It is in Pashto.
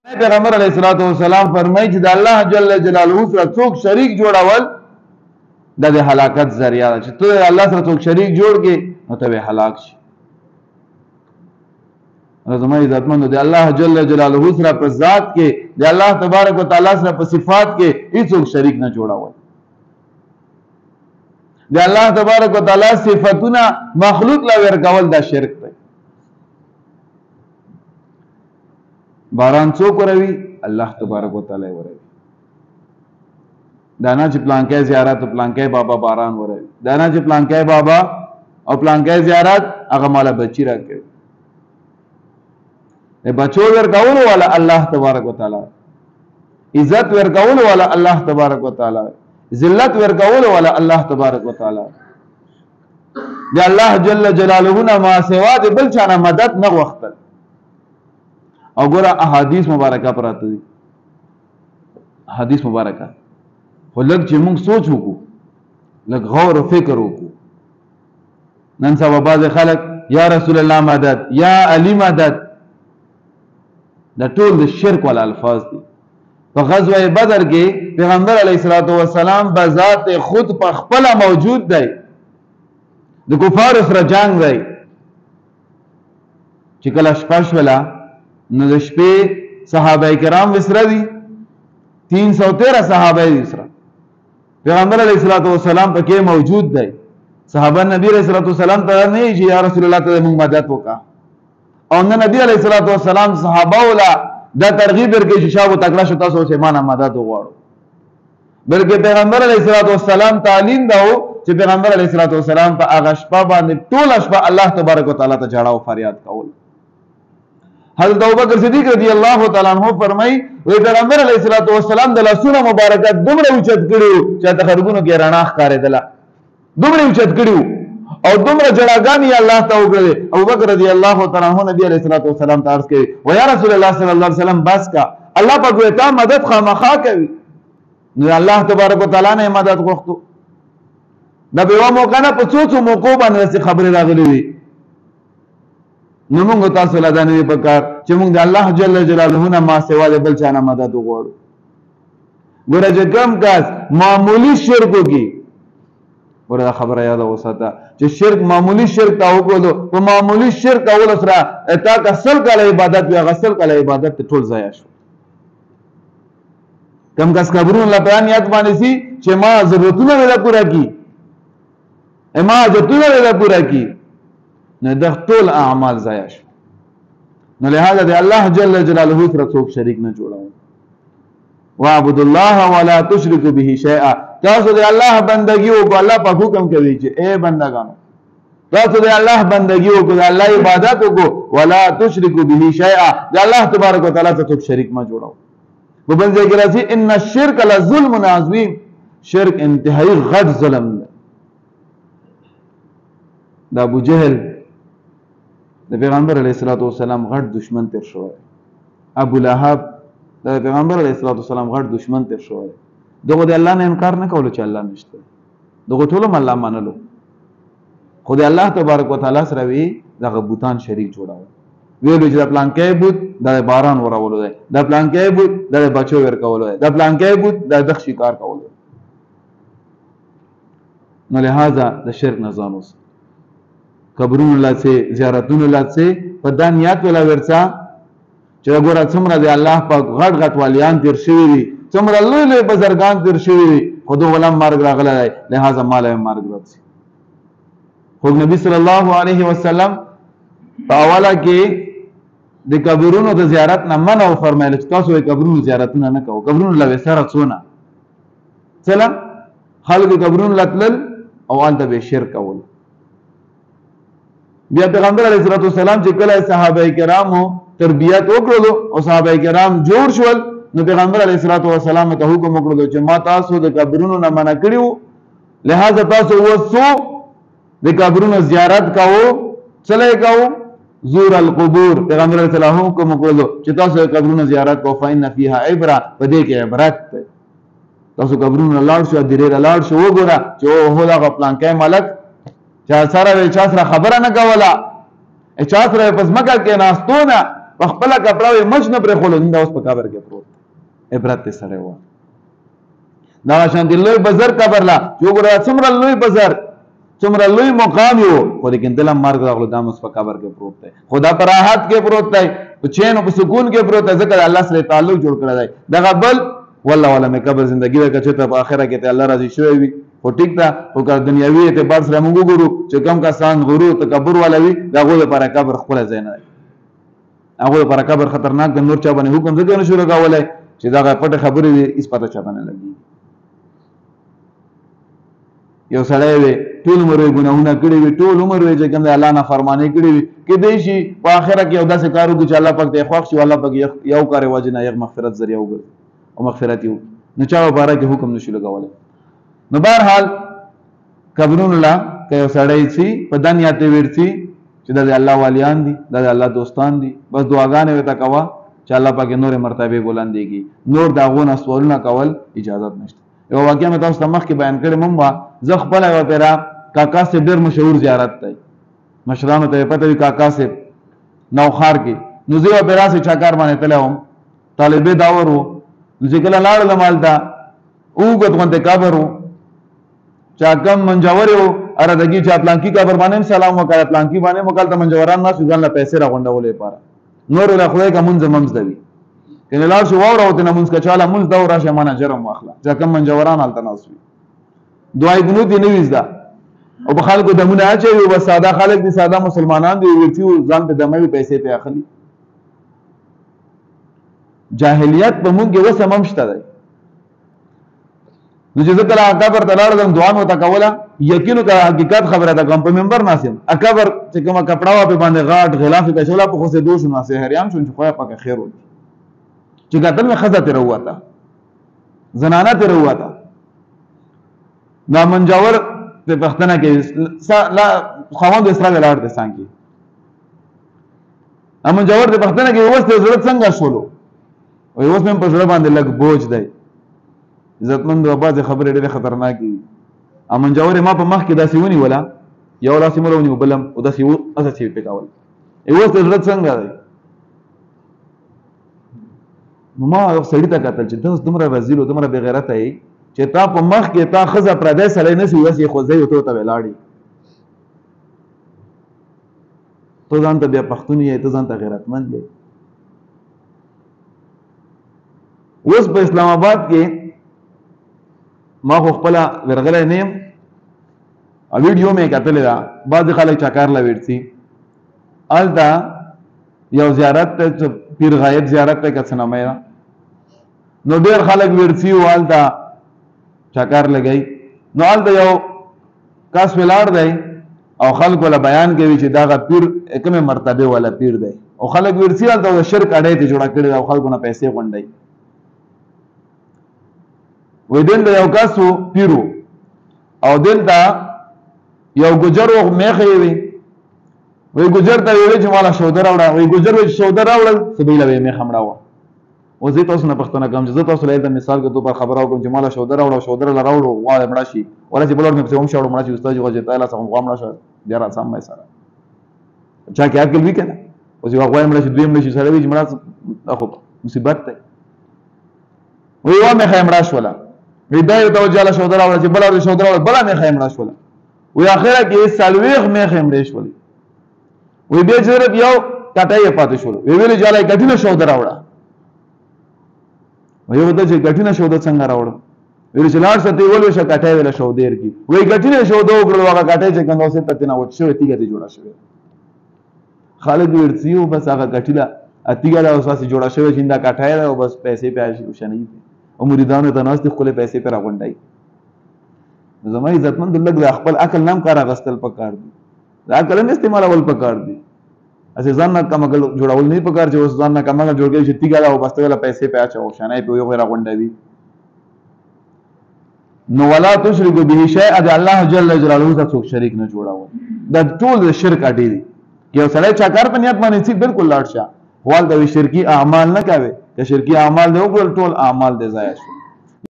پیغمبر علیہ الصلوۃ والسلام فرمایي چې د الله جل جلاله سره څوک شریک جوړول د هلاکت ذریعہ ده، چې ته الله سره څوک شریک جوړ کې نو ته به هلاک شي. زما عزتمندو د الله جل جلاله سره په ذات کې د الله تبارک وتعالى سره په صفات کې هیڅوک شریک نه جوړول. د الله تبارک وتعالى صفاتونه مخلوق لا ورکول دا شرک دی. باران څوک وروي؟ الله تبارک وتعالى وروي. دانا چې پلانکې زیارت او پلانکې بابا باران وروي، دانا چې پلانکې بابا او پلانکې زیارت هغه مال بچی راکړي. بچو ورکول والا الله تبارک وتعالى، عزت ورکول والا الله تبارک وتعالى، ذلت ورکول والا الله تبارک وتعالى. دی الله جل جلاله نه ما سوا د بل چا نه مدد نه غوښتل. او ګوره احادیث مبارکه پراته دي، احادیث مبارکه خو لږ چې موږ سوچ وکړو، لږ غور او فکر وکړو. نن سبا بعض خلک یا رسول الله مدد، یا علی مدد، دا ټول د شرک والا الفاظ دي. په غزوه بدر کې پیغمبر علیه الصلاۃ والسلام بذات خود په خپل موجود دی، د کفار سره جنگ دی. چې کله شپه شوله نو د شپې صحابه کرام وسره دي، 313 صحابه دي سره، پیغمبر علیه الصلاۃ والسلام پکې موجود دی. صحابه نبی علیه الصلاۃ والسلام ته نه چې یا رسول الله ته موږ مدد وکړه، او نه نبی علیه الصلاۃ والسلام صحابه ولا دا ترغیب ورکړي چې شابه تکړه شو تاسو سه مانه مدد وغواړو، بلکې پیغمبر علیه الصلاۃ والسلام تعلیم داو چې پیغمبر علیه الصلاۃ والسلام په هغه شپه باندې ټول شپه الله تبارک وتعالى ته جړاو فریاد کول. حضرت ابوبکر صدیق رضی الله تعالی عنہ فرمای وی پیغمبر علیه الصلاۃ والسلام د لاسونو مبارکات دومره اوچت کړیو چې د خرګونو کې رڼا ښکارېدله، دومره اوچت کړیو او دومره جړاګانی الله ته وکړي. ابوبکر رضی الله تعالی عنہ نبی علیہ الصلوۃ والسلام ته عرض کړي و یا رسول الله صلی الله علیه وسلم بس کا الله په ګوتا مدد خامخا کوي. نو الله تبارک وتعالى نه مدد غوښتو. دا به و موقع نه په څو موقع باندې خبره راغلي وي. نو موږ تاسو له دانه په کار چې موږ د الله جل جلاله نه ما سوا د بل چا نه مدد وغواړو. ګوره چې کم کاس معمولی شرک وکړي، ورته خبره یاد اوساته چې شرک معمولی شرک تا وکړو، په معمولی شرک اول سره تا کسل کله عبادت یا غسل کله عبادت ټول ضایع شو. کم کس قبرون الله بیان یاد باندې سي چې ما ضرورتونه ولا پورا کی، ما حاجتونه ولا پورا کی، نو د ټول اعمال ضایع شو. نو لہذا د الله جل جلاله سره څوک شریک نه جوړاو. واعبد الله ولا تشركوا به شيئا. تاسو د الله بندگی وکړه، الله په حکم کوي چې اے بندگانو تاسو د الله بندگی وکړه، الله عبادت وکړه، ولا تشركوا به شيئا، د الله تبارک وتعالى ته څوک شریک ما جوړاو. په بل ځای کې راځي ان الشرك لظلم عظیم، شرک انتهایی غټ ظلم ده. د ابو جهل د پیغمبر علیه الصلاۃ والسلام غټ دشمن تیر شو. ابو لهب د پیغمبر علیه الصلاۃ والسلام غټ دشمن تیر شو. دغه د الله نه انکار نه کولو چې الله نشته، دغه ټول الله منلو. خو د الله تبارک وتعالى سره وی دغه بوتان شریک جوړاو. ویلو چې د پلانکې بوت د باران ورولو دی، د پلانکې بوت د بچو ورکولو دی، د پلانکې بوت د دغ شکار کولو. نو لہذا د شرک نه ځان اوس قبرونو الله سے زیارتونو الله سے په دانیات ولا ورڅا چې ګوره څومره دی الله پاک غټ غټ والیان تیر شوی دي، څومره لوی لوی بزرګان تیر شوی دي، خو دوی ولهم مرګ راغلی دی، لہذا مال یې مرګ راځي. خو نبی صلی الله علیه وسلم په اوله کې د قبرونو د زیارت نه منع فرمایله چې تاسو د قبرونو زیارتونه نه کوئ. قبرونو له سره څونه چلا خلک قبرونو لتل او انت به شرک کول. بیا پیغمبر علیه الصلوۃ والسلام چې کله صحابه کرامو تربیت وکړو او صحابه کرام جوړ شول، نو پیغمبر علیه الصلوۃ والسلام ته حکم وکړو چې ما تاسو د قبرونو نه منع کړیو، لہذا تاسو وسو د قبرونو زیارت کاوه، چلے کاوه زور القبور. پیغمبر علیه السلام حکم وکړو چې تاسو د قبرونو زیارت کوئ، فإن فيها عبرة، په دې کې عبرت ده. تاسو قبرونو لاړ شو، درې لاړ شو، وګوره چې هو دا پلان کې ملک چا سره چا سره خبره نه کوله، چا سره پس مکه کې ناستونه په خپل کپڑا وي مچ نه پرې خولو دا اوس په قبر کې پروت عبرت سره و دا شان دی لوی بازار قبر لا یو ګره څومره لوی بازار څومره لوی مقام یو خو لیکن دلم مرګ راغلو دا اوس په قبر کې پروت دی خدا پر راحت کې پروت دی په چین او په سکون کې پروت دی ځکه الله سره تعلق جوړ کړی دی دغه بل والله ولا مې قبر زندگی ورکړه چې په آخرت کې ته الله راضي شوی وي او ټیک ده او کله دنیوي اعتبار سره موږ وګورو چې کم کسان غرور تکبر والا وي دا غو لپاره قبر خپل ځای نه دی هغه لپاره قبر خطرناک د نور چا باندې حکم ځکه نه شو لګولای چې دا پټ خبرې وي اس پته چا باندې لګي یو سړی وي ټول عمر یې ګناهونه کړي وي ټول عمر یې چې کوم د الله نه فرمانی کړي وي کې دی شي په آخرت کې یو داسې کار وکړي چې الله پاک ته خوښ شي الله پاک یو کار وجه نه یو مغفرت ذریعہ وګرځي او مغفرت یو نو چا لپاره کې حکم نشي لګولای نو بهرحال قبرونو لا که یو سړی شي په دنیاته ورسي چې د الله والیان دي د الله دوستان دي بس دعاګانې وته کوا چې الله پاک نور مرتبه بلندېږي نور داغونه سوالونه کول اجازه نشته یو واقعیا مې تاسو ته مخکې بیان کړی مونږ زه خپل یو پیرا کاکا سے ډېر مشهور زیارت دی مشرانو ته پته وي کاکا سے نوخار کې نو زه یو پیرا سے چاکار باندې تلم طالب داور وو چې کله لاړل مالدا اوګت غونډه قبر وو چا کم منجور یو اره دګي چا پلانکی قبر باندې سلام وکړه پلانکی باندې مکالته منجوران نه سوزان له پیسې را غونډولې پاره نور له خدای کا منځ ممز دی کله لاړ شو وره وته منځ کچاله منځ دا راشه معنا جرم واخله چا کم منجوران حالت ناسوي دعای ګنو دي نه وېزدا او په خلکو دمونه اچي او بس ساده خلک دي ساده مسلمانان دي ورتي ځان په دموي پیسې ته اخلي جاهلیت په موږ کې وسه ممشته دی نو چې ذکر قبر ته لاړم دعا مو تا کوله یقینو کا حقیقت خبره ده کوم په منبر ناسم قبر چې کومه کپڑا وا په باندې غاټ غلاف په چولا په خوسه دوه شنو سه هریان شون چې خو پاک خیر وي چې قتل میں خزه تر وته زنانه تر وته نا منجور په پښتنه کې لا خوند اسلام لاړ دي څنګه ا منجور په پښتنه کې وسته ضرورت څنګه شولو او اوس مې په ځړ باندې لګ بوج دی عزتمند او باز خبره ډېره خطرناکه دي امن جوړه ما په مخ کې داسې ونی ولا یو لاسې مولونی وبلم او داسې اساسي پکاول ایوه ته ضرورت څنګه دی نو ما یو سړی ته کتل چې تاسو دومره رزیل او دومره بے غیرت ای چې تا په مخ کې تا خزه پردې سره نه سی وسی خو زه یو ته ولاړی تو ځان ته بیا پښتونی ته ځان ته غیرتمند دی اوس په اسلام آباد کې ما خو خپل ورغله نیم ا ویډیو مې کتل دا بعض خلک چاکار لا ویډسي الدا یو زیارت ته پیر غایب زیارت ته کڅنا مې نو ډېر خلک ویډسي والدا چاکار لګای نو الدا یو کاس ولاړ دی او خلک ولا بیان کوي چې دا غ پیر کومه مرتبه والا پیر دی او خلک ویډسي الدا شرک اړې ته جوړه کړی او خلکو نه پیسې غونډي وې دل یو کاسو پیرو او دلته یو ګجرو میخې وي وې ګجر ته ویل چې مالا شودر راوړه وې ګجر وې شودر راوړل سبیله وې میخ مړاوه او زه تاسو نه پښتنه کوم چې زه تاسو له مثال کې دوه خبرو کوم چې مالا شودر راوړه شودر راوړو واه مړا شي ولا چې بلور مې په هم شاوړو مړا شي استاد جو تعالی څنګه غوامړه شو بیا را سم مې سره چا کې عقل وی کنه او چې غوای مړا شي دوی مړا شي سره وی مړا اخو مصیبت ده وې واه مې خیمړا شولا هدايه توجاله شودر راوړه چې بلور شودر راوړه بلا مې خیمړا شولا وې اخره کې سالويغ مې خیمړې شولې وې به جرب یو کټای پاتې شول ویل جاله غټینه شودر راوړه وې وته چې غټینه شودر څنګه راوړه ویل چې لاړ ستې ولې ش کټای ویل شودر کی وې غټینه شودر وګړو هغه کټای چې څنګه اوسه تتنه وڅ شو تیګه ته جوړه شوی خالد ورڅیو بس هغه غټیلا اتیګه دا اوسه جوړه شوی چې دا کټای او بس پیسې پیاش وشنی او مریدانو ته ناس خپل پیسې پر غونډای زما عزتمند لګ د خپل عقل نام کار غستل پکار دي دا عقل نه استعمالول پکار دي اسه ځان نه کمګل جوړول نه پکار چې اوس ځان نه کمګل جوړ کې چې تیګا او بس ته پیسې په اچو شنای په یو غیر غونډوي نو ولا تشرک به شیء د الله جل جلاله سره شریک نه جوړاو دا ټول شرک اډی دي یو سړی چا کار په نیت باندې چې بالکل لاړ شه وال د شرکی اعمال نه کوي که شرکی اعمال دی وګړل ټول اعمال دی ضایع شو